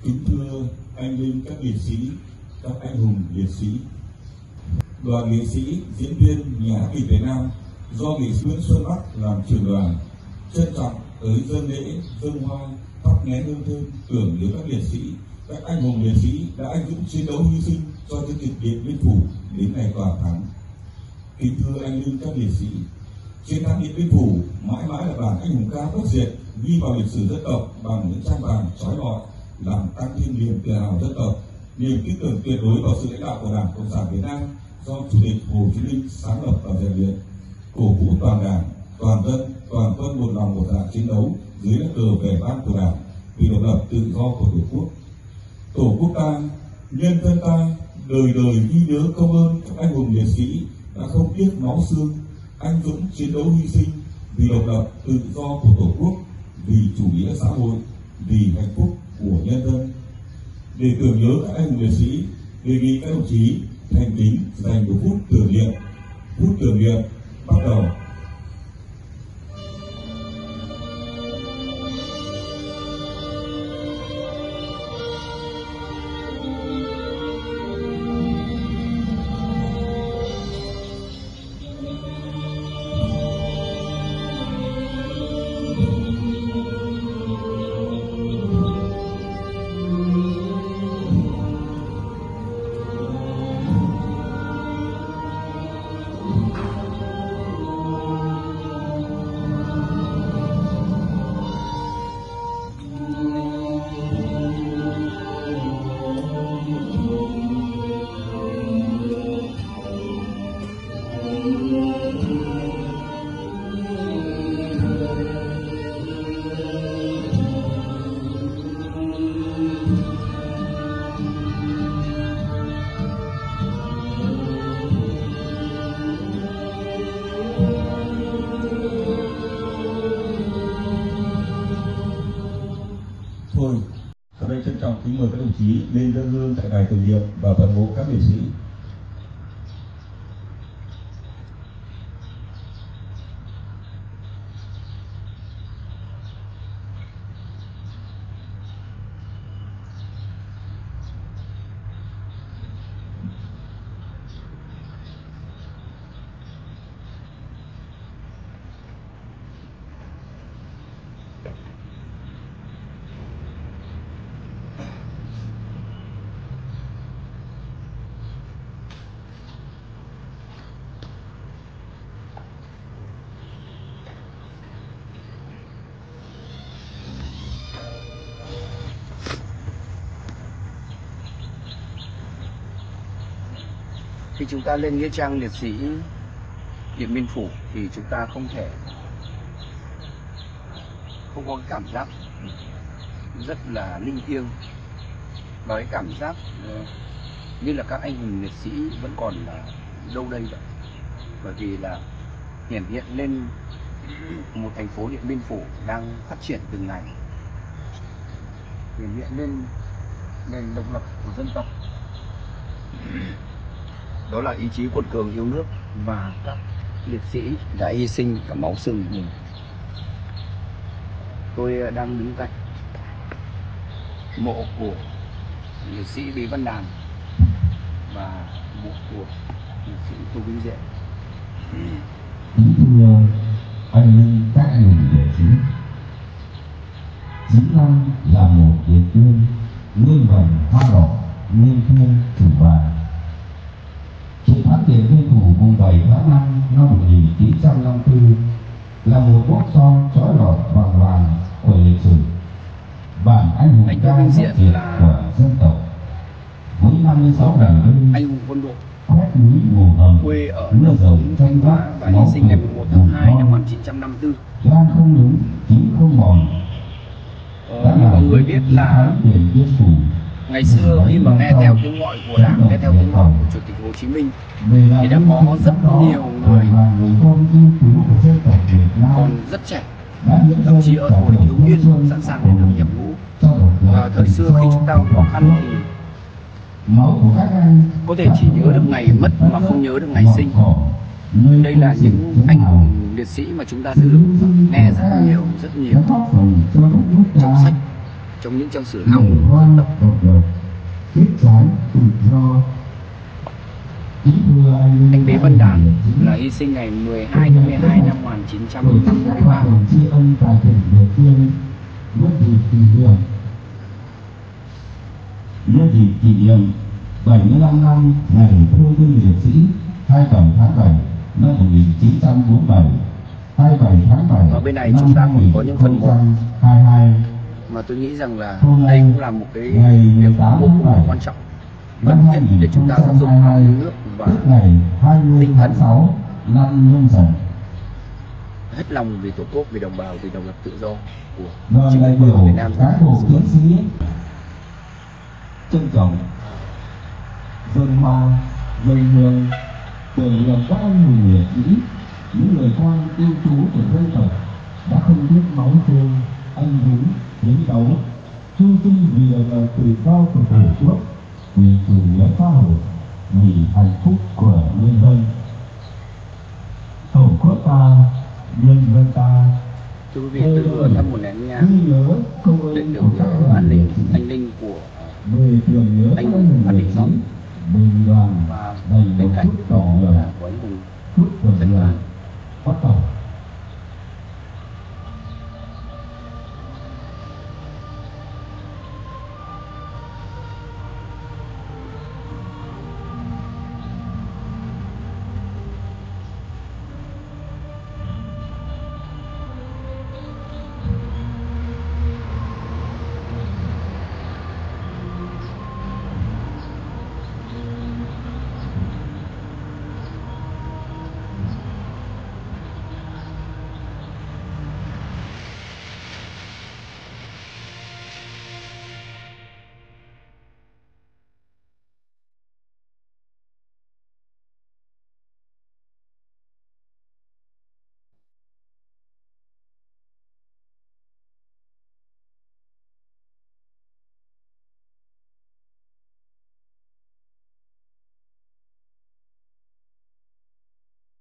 Kính thưa anh linh các liệt sĩ, các anh hùng liệt sĩ. Đoàn nghệ sĩ, diễn viên nhà hát kịch Việt Nam do nghệ sĩ Nguyễn Xuân Bắc làm trưởng đoàn trân trọng tới dâng lễ, dâng hoa, thắp nén hương thơm tưởng nhớ các liệt sĩ, các anh hùng liệt sĩ đã anh dũng chiến đấu hy sinh cho chiến dịch Điện Biên Phủ đến ngày toàn thắng. Kính thưa anh linh các liệt sĩ, chiến thắng Điện Biên Phủ mãi mãi là bản anh hùng ca bất diệt ghi vào lịch sử dân tộc bằng những trang vàng trói lọi, làm tăng thêm niềm tự hào dân tộc, niềm tin tưởng tuyệt đối vào sự lãnh đạo của Đảng Cộng sản Việt Nam do Chủ tịch Hồ Chí Minh sáng lập và rèn luyện, cổ vũ toàn Đảng, toàn dân, toàn quân một lòng một dạ chiến đấu dưới lá cờ vẻ vang của Đảng vì độc lập tự do của Tổ quốc. Tổ quốc ta, nhân dân ta đời đời ghi nhớ công ơn các anh hùng liệt sĩ đã không tiếc máu xương, anh dũng chiến đấu hy sinh vì độc lập tự do của Tổ quốc, vì chủ nghĩa xã hội, vì hạnh phúc của nhân dân. Để tưởng nhớ các anh hùng liệt sĩ, đề nghị các đồng chí thành kính dành một phút tưởng niệm. Phút tưởng niệm bắt đầu. Sau đây trân trọng kính mời các đồng chí lên dâng hương tại đài tưởng niệm và toàn bộ các liệt sĩ. Khi chúng ta lên nghĩa trang liệt sĩ Điện Biên Phủ thì chúng ta không có cái cảm giác rất là linh thiêng và cái cảm giác như là các anh hùng liệt sĩ vẫn còn là đâu đây vậy. Bởi vì là hiển hiện lên một thành phố Điện Biên Phủ đang phát triển từng ngày, hiển hiện lên nền độc lập của dân tộc. Đó là ý chí quật cường yêu nước và các liệt sĩ đã hy sinh cả máu xương mình. Tôi đang đứng cạnh mộ của liệt sĩ Bế Văn Đàn và mộ của liệt sĩ Tô Vĩnh Diện. Kính thưa anh linh các anh hùng liệt sĩ, 95 là một điện biên muôn vần hoa đỏ nghiêng thiên chủ vàng. Chiến thắng Điện Biên Phủ mùng 7 tháng 5 năm 1954 là một mốc son trói lọi bằng vàng của lịch sử, bản anh hùng ca bất diệt của dân tộc. Với 56 ngày đêm, anh hùng quân đội khoét núi ngủ hầm, quê ở Nông Cống, Thanh Hóa và hy sinh ngày 1 tháng 2 năm 1954. gan không đứng, chính không mòn. Như mọi người biết là ngày xưa khi mà nghe theo tiếng gọi của Đảng, nghe theo tiếng gọi của Chủ tịch Hồ Chí Minh thì đã có rất nhiều người còn rất trẻ, thậm chí ở tuổi thiếu niên sẵn sàng để được nhập ngũ. Và thời xưa khi chúng ta có khó khăn thì có thể chỉ nhớ được ngày mất mà không nhớ được ngày sinh. Đây là những anh hùng liệt sĩ mà chúng ta được nghe rất nhiều trong sách trong những trang sử người hào hùng Hoa dân tộc. độc lập, quyết trái tự do. Kính thưa Anh Bế Văn Đàn là hy sinh ngày 12 tháng 12 năm 1983. tri ân tại tỉnh địa phương nhân dịp kỷ niệm 75 năm ngày thương binh liệt sĩ 27 tháng 7 năm 1947, 27 tháng 7 Ở bên này năm chúng ta cũng có những phần 2022. mà tôi nghĩ rằng là Hôm nay, đây cũng là một cái ngày việc 18 vô tháng cùng 7 quan trọng, cần thiết để chúng ta giáo dục nước và tức ngày 20 tinh tháng thần 6 năm Nhâm Dần. hết lòng vì Tổ quốc, vì đồng bào, vì độc lập tự do của Đoàn chính đại quyền biểu Việt Nam. cán bộ chiến sĩ trân trọng dân hoa dân hương tưởng niệm các anh hùng liệt sĩ, những người con yêu tú của dân tộc đã không tiếc máu xương anh dũng chiến đấu hy sinh vì độc lập tự do của Tổ quốc, vì chủ nghĩa xã hội, vì hạnh phúc của nhân dân. Tổ quốc ta, nhân dân ta. Thưa quý vị, tôi vừa thắp một nén nhang Ghi nhớ công để ơn tưởng của các nhớ an ninh anh linh của về tưởng nhớ anh các anh hùng Phan liệt Đình sĩ, Gióng binh đoàn và dành bên một cạnh phút tỏ